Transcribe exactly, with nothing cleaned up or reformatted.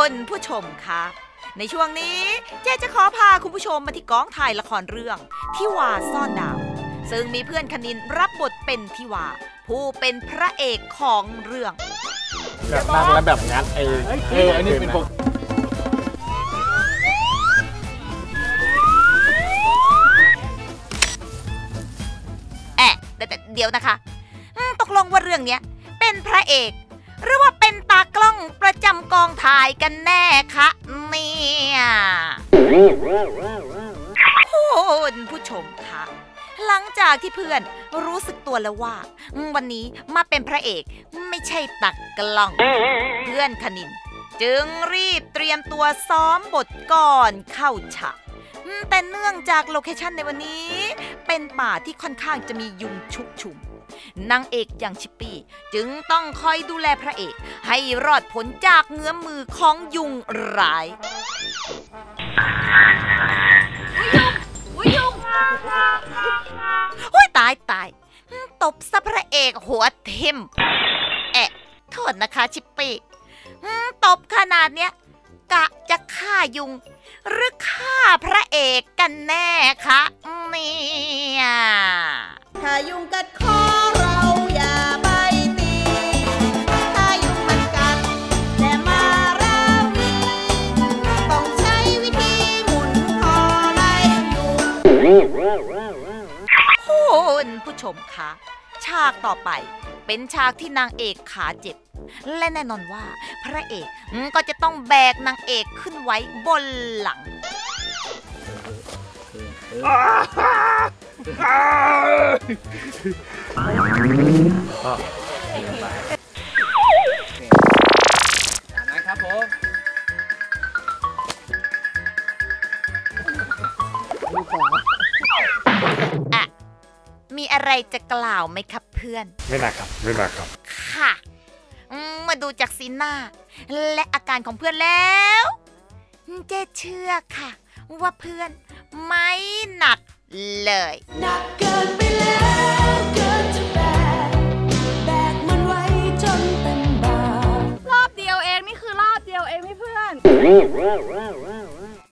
คุณผู้ชมคะในช่วงนี้เจ๊จะขอพาคุณผู้ชมมาที่กองถ่ายละครเรื่องทิวาซ่อนดาวซึ่งมีเพื่อนคณินรับบทเป็นทิวาผู้เป็นพระเอกของเรื่องแบบนั่งแล้วแบบงัดไอ้เอออันนี้เป็นพวกแอะเดี๋ยวนะคะตกลงว่าเรื่องนี้เป็นพระเอกหรือว่าเป็นตากล้องประจำกองถ่ายกันแน่คะเนี่ยคุณผู้ชมคะหลังจากที่เพื่อนรู้สึกตัวแล้วว่าวันนี้มาเป็นพระเอกไม่ใช่ตากล้องเพื่อนคณินจึงรีบเตรียมตัวซ้อมบทก่อนเข้าฉากแต่เนื่องจากโลเคชั่นในวันนี้เป็นป่าที่ค่อนข้างจะมียุงชุกชุมนางเอกอย่างชิปปี้จึงต้องคอยดูแลพระเอกให้รอดพ้นจากเงื้อมมือของยุงร้ายอุ้ยยุงอุ้ยตายตายตบซะพระเอกหัวทิ่มแอะโทษนะคะชิปปี้ตบขนาดเนี้ยกะจะฆ่ายุงหรือฆ่าพระเอกกันแน่คะเนี่ยถ้ายุงกัดคอเราอย่าไปตีถ้ายุงมันกัดแต่มาเราวีต้องใช้วิธีหมุนคอไล่ยุงคุณผู้ชมคะฉากต่อไปเป็นฉากที่นางเอกขาเจ็บและแน่นอนว่าพระเอกก็จะต้องแบกนางเอกขึ้นไว้บนหลังนะครับผมอ่ะมีอะไรจะกล่าวไหมครับเพื่อนไม่น่าครับไม่น่าครับค่ะมาดูจากสีหน้าและอาการของเพื่อนแล้วเจ๊เชื่อค่ะว่าเพื่อนไม่หนักเลยหนักเกินไปแล้วเกินจะแบกแบกมันไว้จนเป็นบาปรอบเดียวเองนี่คือรอบเดียวเองพี่เพื่อน